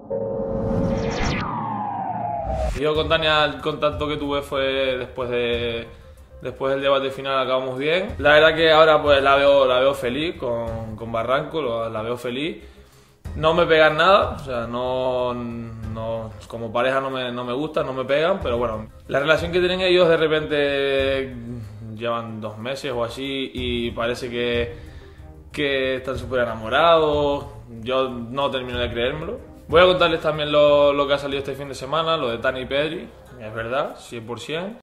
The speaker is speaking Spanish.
Yo con Tania el contacto que tuve fue después del debate final, acabamos bien. La verdad que ahora pues la veo feliz con Barranco, la veo feliz. No me pegan nada, o sea, como pareja no me gustan, no me pegan, pero bueno, la relación que tienen ellos de repente llevan 2 meses o así y parece que están súper enamorados. Yo no termino de creérmelo. Voy a contarles también lo que ha salido este fin de semana, lo de Tani y Pedri, es verdad, 100%.